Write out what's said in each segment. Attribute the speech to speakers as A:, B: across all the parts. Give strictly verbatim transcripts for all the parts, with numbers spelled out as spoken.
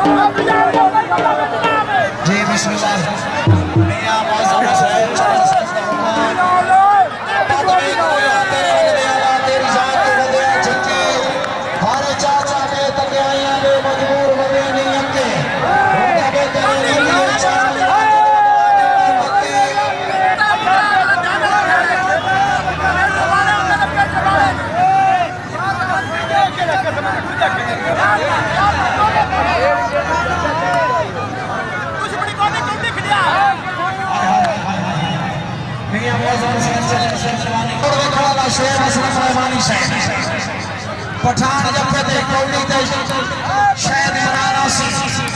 A: जी बिस्मिल्लाह मियां मौजूद है तेरी जान के बदे चचे हर चाचा के तके आया वे मजबूर बने नहीं के के तेरे लिए पठान जब ते कौड़ी ते शायद मराना सी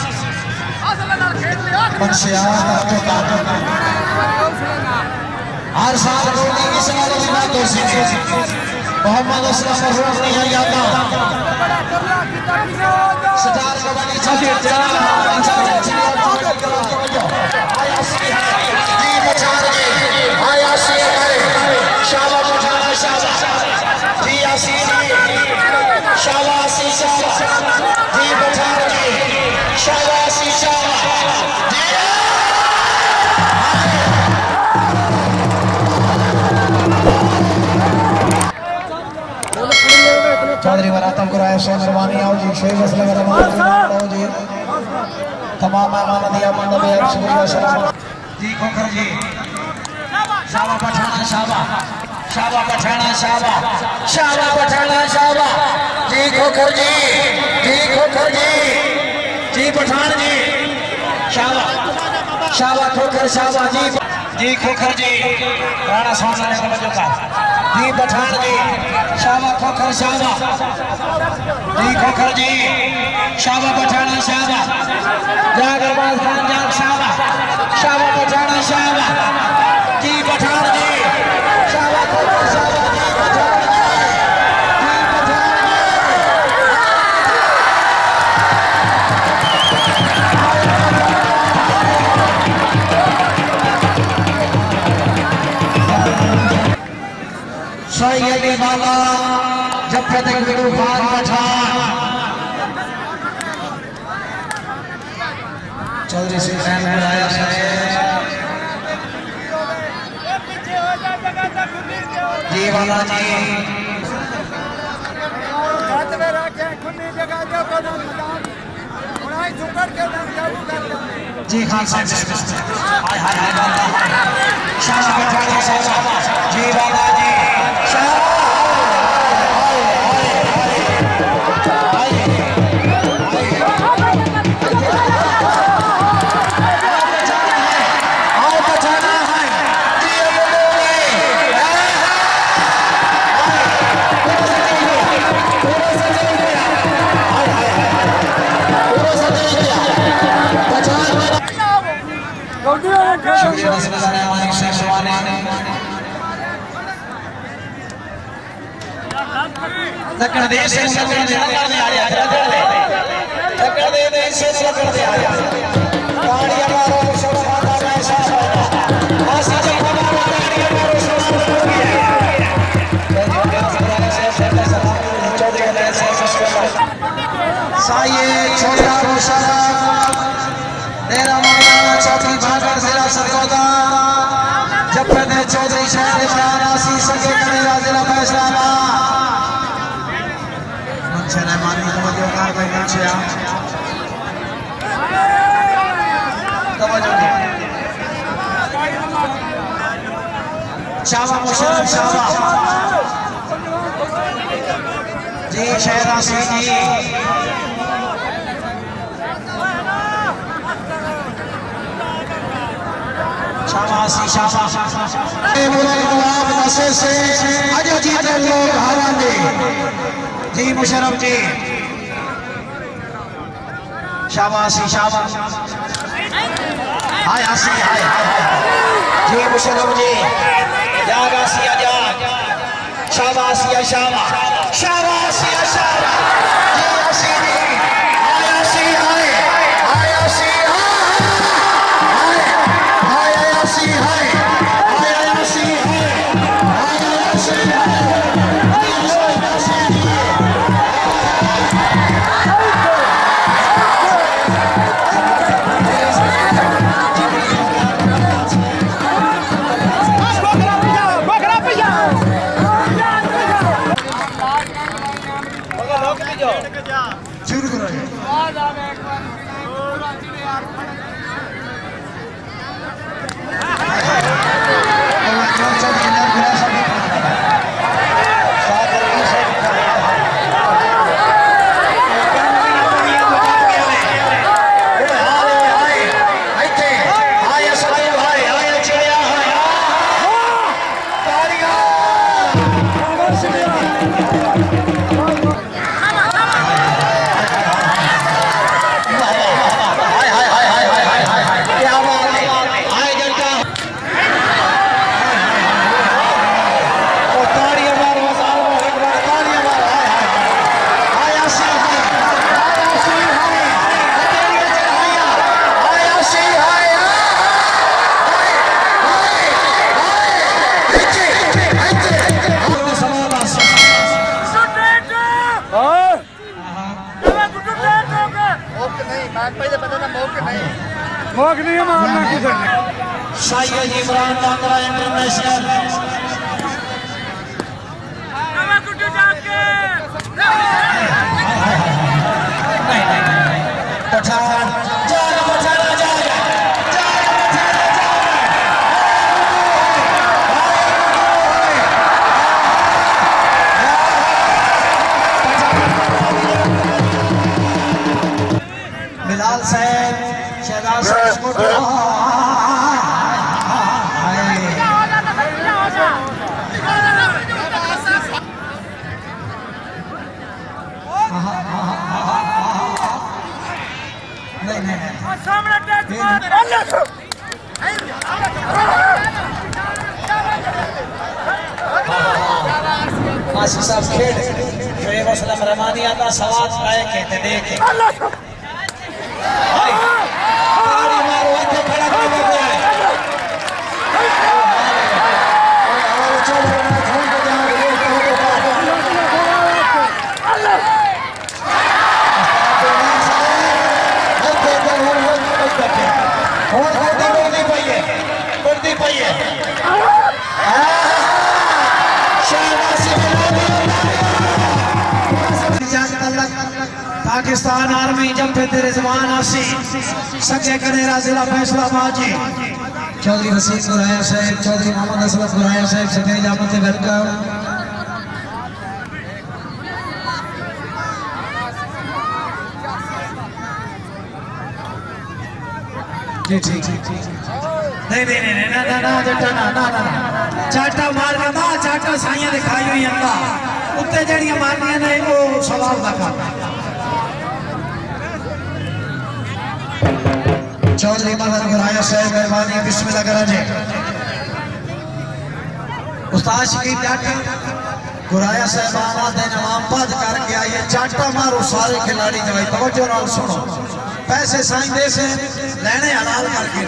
A: पंछिया हर साल रोटी की सवाल की बात हो सी मोहम्मद असलम मरहूम नहीं है यादा स्टार कबड्डी चले आया सी जी बचार जी आया सी शाबाश पठाना शाबाश जी यासीन शाबाशी शाबाश जी बचार जी शाबाशी शाबाश चौधरी वरातम कराए सोनरवानी आओ जी शेख असलम रहमान आओ जी तमाम मेहमान दिया मंदब है शुक्रिया सलाम जी खोखर जी शाबा पठाना शाबा शाबा पठाना शाबा शाबा पठाना शाबा जी खोखर जी जी खोखर जी जी पठान जी शाबा शाबा खोखर शाबा जी जी खोखर जी राणा सोना ने तवज्जो का जी पठान जी शाबा खोखर शाबा जी खोखर जी शाबा पठाना शाबा जागरबाज खान जाग शाबा शाबा पठाना शाबा जी पठान जी शाबा खोखर शाबा जी पठान जी जी पठान सैयदी बाला जब तक गुरु खान पठान चौधरी सिंह अहमद आया है जी वाला जी जी खान साहब हाय हाय हाय शाबाश पठान शाबाश जी वाला जी दक्कड़ देश से दक्कड़ दे करने आ रहा है दक्कड़ दे देश से दक्कड़ दे आ रहा है गाड़ियां मारो शोर माता में ऐसा आसा जब हमारा गाड़ियां मारो शोर हो गया चौधरी का ऐसा साये छोटा रोशन तेरा मौलाना चौधरी भागर जिला सरगोदा जब पहले चौधरी शहर इमरान आसी सके करेगा जिला फैसलाबाद मानी तवज्जो कर भाई मंशिया तवज्जो शाबा मुशर्रफ शाबा जी शहरा सिंह जी शाबाशी शाबा ए मुराद नवाब नसे से अजो जीते लोग हवाले जी मुशर्रफ जी शाबाशी शाबाश हाय हसी हाय हाय जी मुशर्रफ जी जाग हसी जाग शाबाशी शाबा शाबाशी शाबा जी हसी जी हाय हसी हाय हाय हसी हाय हाय हसी हाय हाय हसी हाय हाय हसी हाय
B: मोक नहीं है मारना किसे
A: शाही इमरान डांगरा इंटरनेशनल नहीं नहीं पठान जागा पठाना जागा जागा पठाना जागा बिलाल साहब शहजाद साहब को आसिफ साहब खेल शोएब असलम रहमानी आता सवाल आए कहते देखे ताड़ी मारो इथे खड़ा कर दे और चलो ना झूठ जाओ ये अल्लाह और गोदी बोलनी पाइए बढ़ती पाइए पाकिस्तान आर्मी जब थे तेरे जवान आसी सके कनेरा जिला फैसलाबाद जी चौधरी वसीम गुराया साहब चौधरी मोहम्मद असलफ गुराया साहब सफेद अहमद वेलकम जी ठीक ठीक नहीं नहीं नहीं ना ना ना जटा ना ना ना चाटा मार के ना चाटा साइयां दिखाई हुई अंदा उत्ते जड़ियां मारनियां ने वो सवाल दा काम चौधरी मदन गुराया साहब मेहरबानी बिस्मिल्लाह करा जी उस्ताद शकील जाटा गुराया साहब आवाज दे नवाब पद करके आइए चाटा मारो सारे खिलाड़ी जवाई तवज्जो नाल सुनो पैसे साईं दे से लेने हलाल करके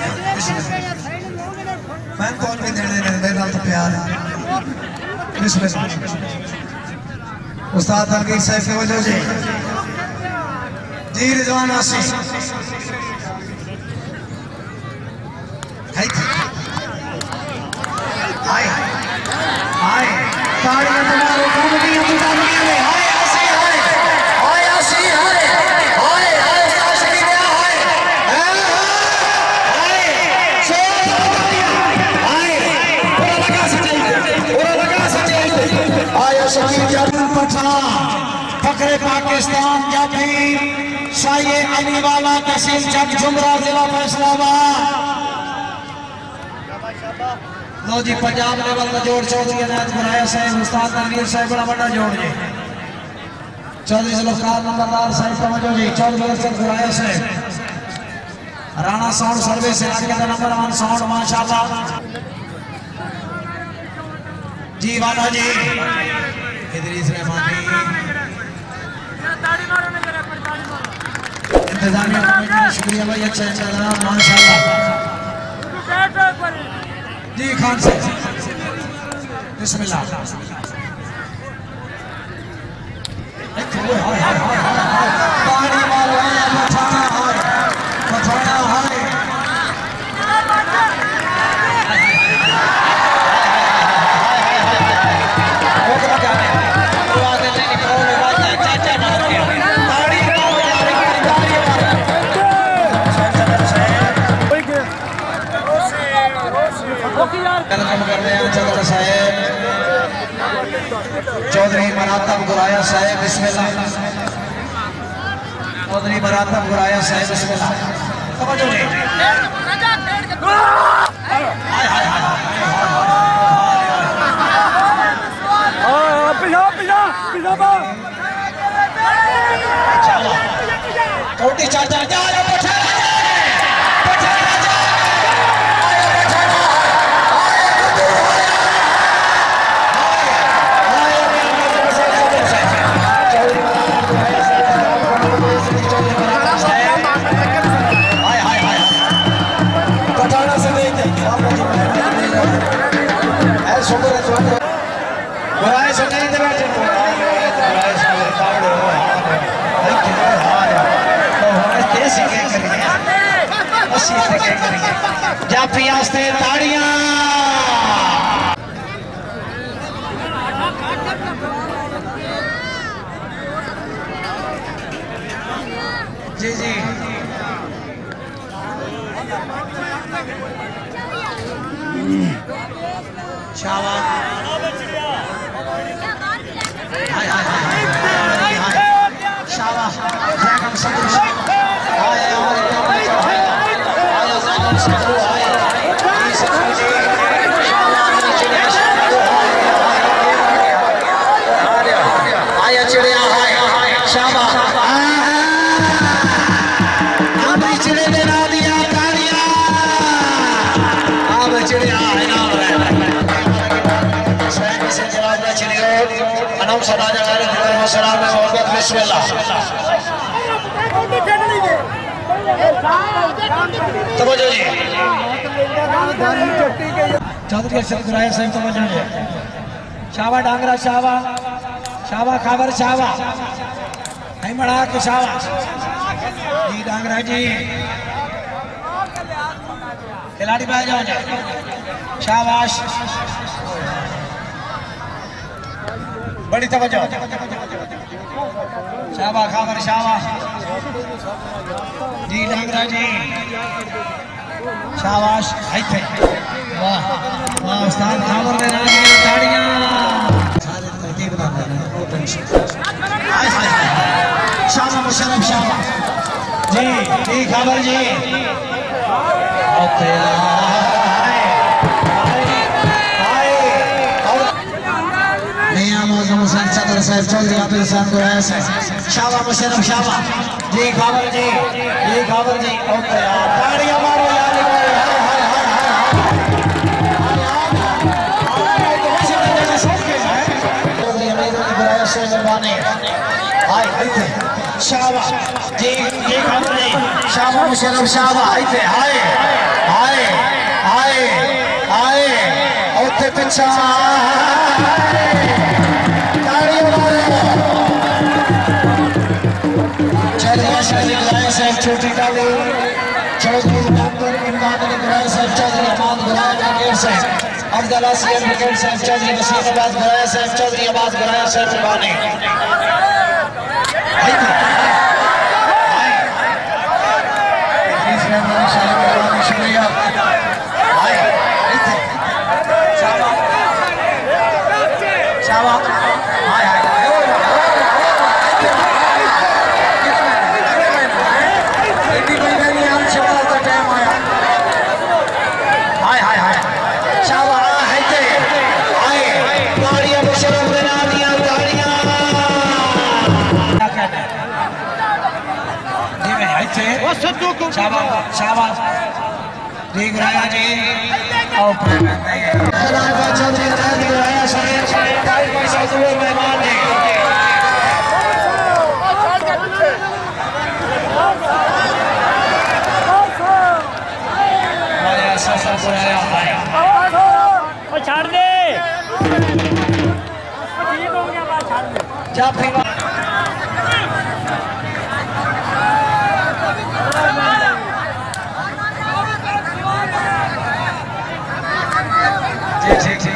A: मैं कौन भी देने ने मेरे नाल तो प्यार है बिस्मिल्लाह उस्ताद तनकीर साहब के वजह जी जी रिजवान आसी हाय हाय ताड़ियां तुम्हारे कौमदियां तुदानियां में हाय आसी हाय हाय आसी हाय हाय हाय उस्ताद शकील हाय हाय हाय पूरा लगा सच्चाई पूरा लगा सच्चाई हाय शकील जादू पठान फखरे पाकिस्तान जाफी शाही अली वाला तहसील चक जुमरा जिला फैसलाबाद लो जी पंजाब लेवल का जोड़ चौधरी अनायत गुराया साहब उस्ताद तनवीर साहब बड़ा बड़ा जोड़ जी चौधरी जुल्फकार नंबरदार साहब समझो जी चौधरी अरशद गुराया साहब राणा साउंड सर्विस इलाके का नंबर वन साउंड माशाल्लाह जी वाला जी इदरीस रहमानी इंतजामिया कमेटी शुक्रिया भाई अच्छा इंतजाम माशाल्लाह जी खान से बिस्मिल्लाह ताड़ी मारो पठाना हाय पठाना हाय चौधरी मरातब गुराया साहब बिस्मिल्लाह चौधरी मरातब गुराया साहब बिस्मिल्लाह समझो जी हाय हाय हाय
B: पिछा पिछा पिछा बा
A: कोटी चाचा जा जा पठाना गुराया से नहीं दे बैठे गुराया से कावड़े हो हां भाई कितना हां तो होने तेज के अच्छी से क्या करेंगे जाफी आस्ते ताड़ियां जी जी शाबाश हाय हाय हाय हाय शाबाश ड्रैगन सदृश हाय हाय हाय ड्रैगन सदृश हाय जी सदृश जी शाबाश चिड़िया हाय चिड़िया हाय शाबाश अब चिड़िया ने ना दिया तालियां अब चिड़िया है ना अनम सदा जगह सलाम में मोहब्बत बिस्मिल्लाह तवज्जो जी चौधरी अशरफ गुराया साहब तवज्जो जी शाबा डांगरा शाबा शाबा खाबर शाबा है मड़ा के शाबा जी डांगरा जी खिलाड़ी भाई जाओ जी शाबाश बड़ी तवज्जो शाबा खाबर शाबा जी डांगरा जी शाबाश इथे वाह वाह उस्ताद खाबर ने ना दी ताड़ियां सारे तरतीब ना नो टेंशन हाय हाय शाबा मुशर्रफ शाबा जी जी खाबर जी ओके सदर साहब चौधरी आबिद साहब को ऐसे शाबा मुशर्रफ शाबा जी खाबर जी जी खाबर जी ओके यार ताड़ियां मारो यार हाय हाय चौधरी अमीर की बुराई से मेहरबानी हाय इथे शाबा जी जी खाबर जी शाबा मुशर्रफ शाबा इथे हाय हाय हाय हाय ओते पिछा छोटी डाली चौधरी डॉक्टर इमरान अली गुराया साहब चौधरी अहमद गुराया जागीर साहब अफजल असलम ब्रिगेड साहब चौधरी वसीम अब्बास गुराया साहब चौधरी अब्बास गुराया साहब मेहरबानी शुक्रिया हाय हाय शाबाश शाबाश जी गुराया जी और चौधरी गुराया साहब मेहमान जी
B: छाड़ दे
A: जाफी ठीक ठीक